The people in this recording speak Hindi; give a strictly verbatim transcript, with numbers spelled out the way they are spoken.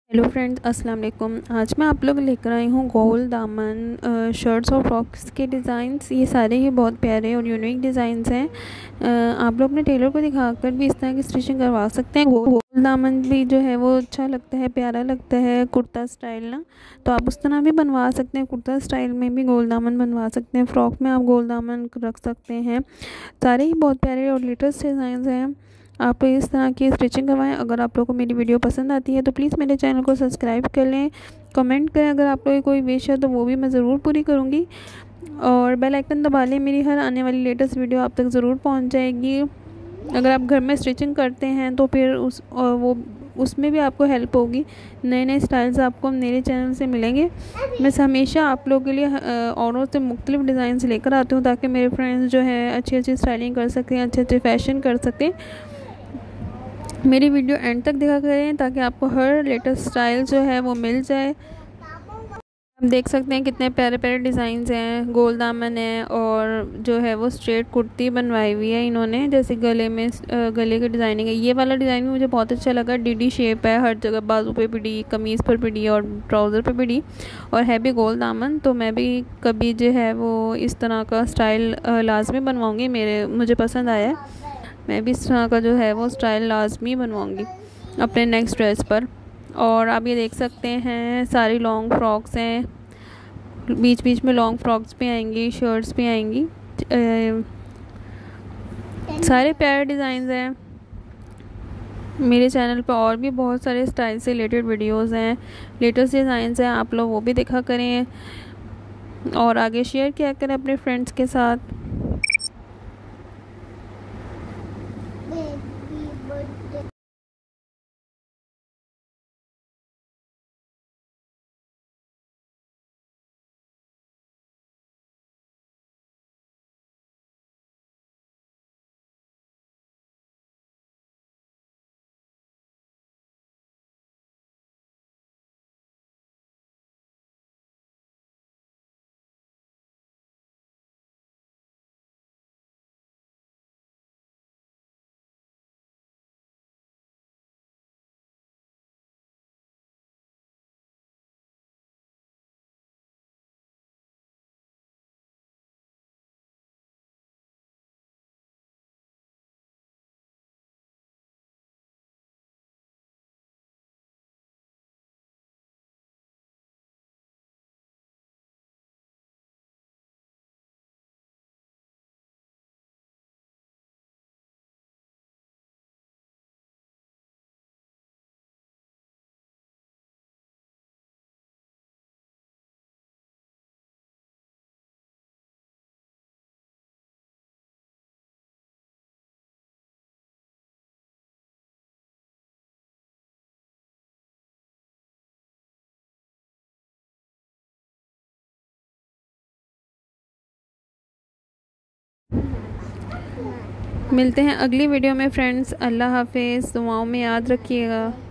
हेलो फ्रेंड्स, अस्सलाम वालेकुम। आज मैं आप लोग लेकर आई हूँ गोल दामन शर्ट्स और फ्रॉक्स के डिज़ाइंस। ये सारे ही बहुत प्यारे और यूनिक डिज़ाइंस हैं। अ, आप लोग अपने टेलर को दिखाकर भी इस तरह की स्टिचिंग करवा सकते हैं। गोल गोल दामन भी जो है वो अच्छा लगता है, प्यारा लगता है, कुर्ता स्टाइल ना। तो आप उस तरह भी बनवा सकते हैं, कुर्ता स्टाइल में भी गोल दामन बनवा सकते हैं। फ़्रॉक में आप गोल दामन रख सकते हैं। सारे ही बहुत प्यारे और लेटेस्ट डिज़ाइंस हैं। आप इस तरह की स्टिचिंग करवाएं। अगर आप लोगों को मेरी वीडियो पसंद आती है तो प्लीज़ मेरे चैनल को सब्सक्राइब कर लें, कमेंट करें। अगर आप लोगों की कोई विश है तो वो भी मैं ज़रूर पूरी करूँगी, और बेल आइकन दबा लें। मेरी हर आने वाली लेटेस्ट वीडियो आप तक ज़रूर पहुँच जाएगी। अगर आप घर में स्टिचिंग करते हैं तो फिर उस और वो उसमें भी आपको हेल्प होगी। नए नए स्टाइल्स आपको मेरे चैनल से मिलेंगे। मैं हमेशा आप लोगों के लिए औरों से मुख्तलिफ डिज़ाइन लेकर आती हूँ, ताकि मेरे फ्रेंड्स जो है अच्छी अच्छी स्टाइलिंग कर सकें, अच्छे अच्छे फैशन कर सकें। मेरी वीडियो एंड तक देखा करें ताकि आपको हर लेटेस्ट स्टाइल जो है वो मिल जाए। हम देख सकते हैं कितने प्यारे प्यारे डिज़ाइंस हैं। गोल दामन है और जो है वो स्ट्रेट कुर्ती बनवाई हुई है इन्होंने, जैसे गले में गले की डिज़ाइनिंग है। ये वाला डिज़ाइन भी मुझे बहुत अच्छा लगा। डीडी शेप है, हर जगह बाजू पे भी डी, कमीज़ पर भी डी और ट्राउज़र पे भी डी, और है भी गोल दामन। तो मैं भी कभी जो है वो इस तरह का स्टाइल लाजमी बनवाऊँगी। मेरे मुझे पसंद आया है। मैं भी इस तरह का जो है वो स्टाइल लाजमी बनवाऊँगी अपने नेक्स्ट ड्रेस पर। और आप ये देख सकते हैं सारी लॉन्ग फ्रॉक्स हैं, बीच बीच में लॉन्ग फ्रॉक्स भी आएंगी, शर्ट्स भी आएंगी। ए, सारे प्यारे डिज़ाइंस हैं। मेरे चैनल पर और भी बहुत सारे स्टाइल से रिलेटेड वीडियोस हैं, लेटेस्ट डिज़ाइंस हैं। आप लोग वो भी देखा करें और आगे शेयर किया करें अपने फ्रेंड्स के साथ। मिलते हैं अगली वीडियो में फ्रेंड्स। अल्लाह हाफिज़। दुआओं में याद रखिएगा।